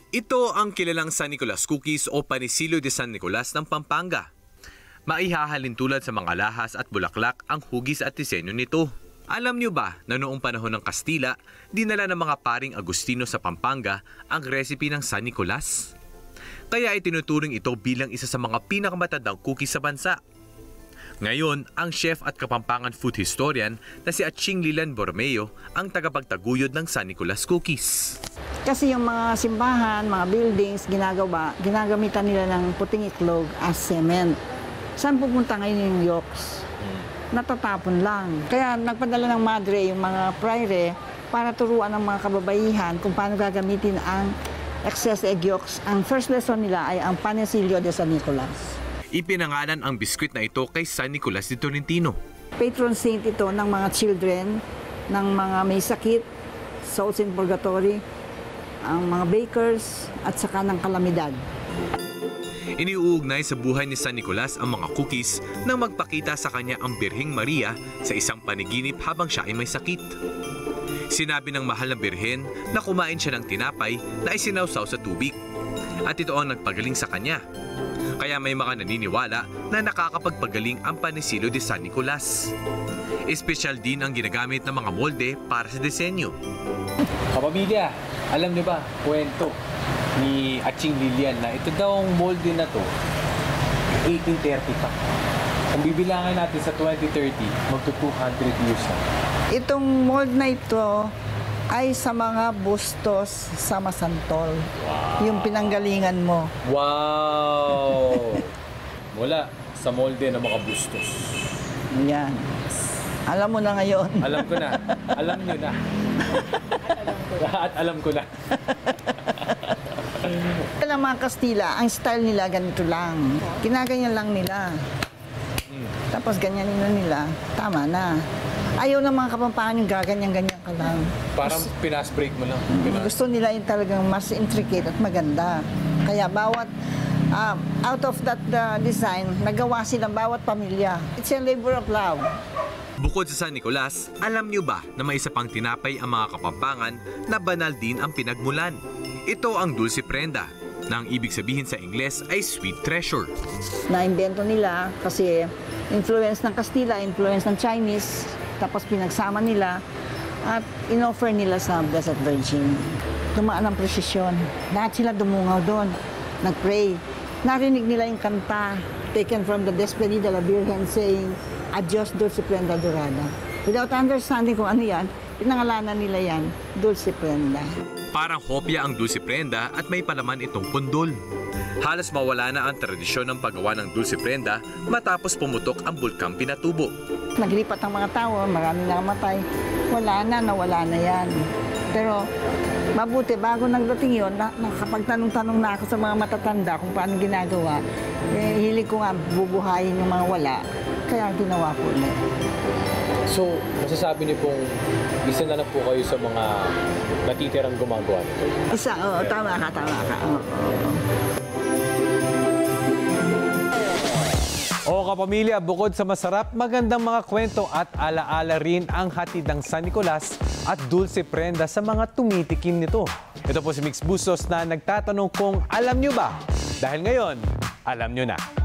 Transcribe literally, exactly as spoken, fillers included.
Ito ang kilalang San Nicolas cookies o Panecillo de San Nicolas ng Pampanga. Maihahalin tulad sa mga lahas at bulaklak ang hugis at disenyo nito. Alam niyo ba na noong panahon ng Kastila, dinala ng mga paring Agustino sa Pampanga ang recipe ng San Nicolas? Kaya itinuturing ito bilang isa sa mga pinakamatandang cookies sa bansa. Ngayon, ang chef at Kapampangan food historian na si Aching Lilan Borromeo ang tagapagtaguyod ng San Nicolas cookies. Kasi yung mga simbahan, mga buildings, ginagawa, ginagamitan nila ng puting itlog as cement. Saan pupunta ngayon yung yolks? Natatapon lang. Kaya nagpadala ng madre yung mga praire para turuan ng mga kababaihan kung paano gagamitin ang excess egg yolks. Ang first lesson nila ay ang Panecillo de San Nicolas. Ipinangalan ang biskwit na ito kay San Nicolas de Tolentino. Patron saint ito ng mga children, ng mga may sakit, souls in purgatory, ang mga bakers, at saka ng kalamidad. Iniuugnay sa buhay ni San Nicolas ang mga cookies nang magpakita sa kanya ang Birheng Maria sa isang paniginip habang siya ay may sakit. Sinabi ng mahal na birhen na kumain siya ng tinapay na isinawsaw sa tubig. At ito ang nagpagaling sa kanya. Kaya may mga naniniwala na nakakapagpagaling ang Panecillo de San Nicolas. Espesyal din ang ginagamit ng mga molde para sa disenyo. Kapamilya, alam niyo ba, kwento ni Aching Lilian na ito daw ang molde na to eighteen thirty pa. Kung bibilangan natin sa twenty thirty, magto two hundred years na. Itong mold na ito ay sa mga bustos sa Masantol. Wow. Yung pinanggalingan mo. Wow! Mula sa molde ng mga bustos. Yan. Alam mo na ngayon. Alam ko na. Alam niyo na. At alam ko na. Alam mga Kastila, ang style nila ganito lang. Kinaganyan lang nila. Tapos ganyan nila, tama na. Ayaw ng mga Kapampangan yung gaganyan-ganyan ka lang. Parang pinas-break mo lang. Pinas. Gusto nila yung talagang mas intricate at maganda. Kaya bawat, uh, out of that uh, design, nagawa silang bawat pamilya. It's a labor of love. Bukod sa San Nicolas, alam niyo ba na may isa pang tinapay ang mga Kapampangan na banal din ang pinagmulan? Ito ang dulce prenda, na ang ibig sabihin sa Ingles ay sweet treasure. Na-invento nila kasi influence ng Kastila, influence ng Chinese, tapos pinagsama nila at in-offer nila sa Blessed Virgin. Tumaan ang presisyon. Lahat sila dumungaw doon, nag-pray. Narinig nila yung kanta taken from the Despedida de la Virgen saying, Adios Dulce Prenda Dorada. Without understanding kung ano yan, pinangalanan nila yan, Dulce Prenda. Parang hopya ang dulce prenda at may palaman itong pundol. Halos mawala na ang tradisyon ng paggawa ng dulce prenda matapos pumutok ang bulkang Pinatubo. Naglipat ang mga tao, marami namatay. Wala na, nawala na yan. Pero mabuti, bago nagdating yun, na, nakapagtanong-tanong na ako sa mga matatanda kung paano ginagawa. Eh, hilig ko nga bubuhayin yung mga wala, kaya ginawa ko ulit. So, masasabi niyo pong isa na lang po kayo sa mga natitirang gumagawa nito? Isa, oo, tama ka, tama ka. Oo, oo. O kapamilya, bukod sa masarap, magandang mga kwento at alaala rin ang hatid ng San Nicolas at dulce prenda sa mga tumitikim nito. Ito po si Mix Bustos na nagtatanong kung alam nyo ba? Dahil ngayon, alam nyo na.